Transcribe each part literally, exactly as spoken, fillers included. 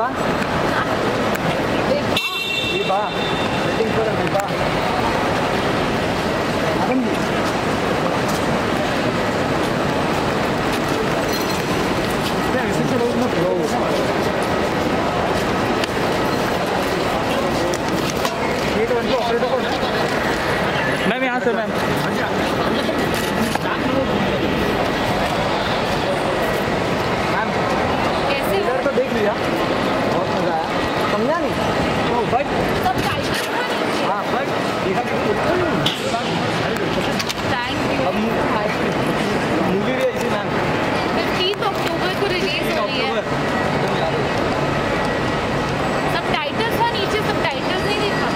Vibha Vibha waiting for Vibha madam ji ऐसे चलो ना ये तो उनको ऑपरेटर कौन है मैम यहाँ से मैम मैम कैसे इधर तो देख लिया बहुत मजा आया समझा नहीं ओ बट सब टाइट हाँ बट थैंक यू मूवी भी ऐसी मैम फिफ्टीन अक्टूबर को रिलीज हो रही है। सब टाइटल्स था नीचे, सब टाइटल्स नहीं देखा।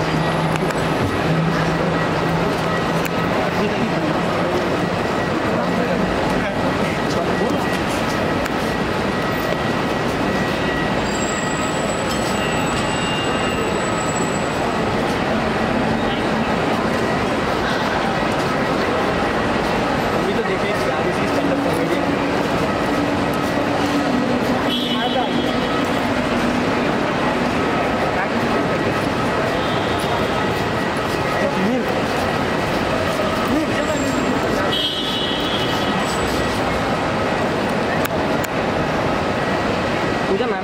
पूजा मैम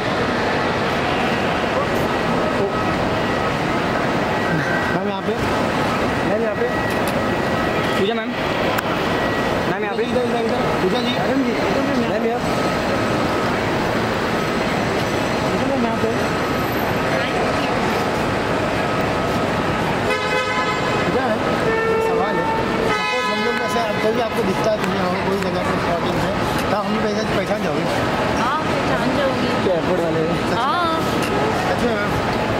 मैम यहाँ पे मैम यहाँ पे पूजा मैम मैम यहाँ पे इधर इधर इधर पूजा जी मैम जी मैम यहाँ पूजा मैम यहाँ पे पूजा है सवाल है सपोज हम लोग ऐसे कभी आपको दिखता है दुनिया में कोई जगह पर शॉपिंग है तो हम लोग पहचान जाओगे हाँ पहचान जाओगी एयरपोर्ट वाले हाँ अच्छा मैम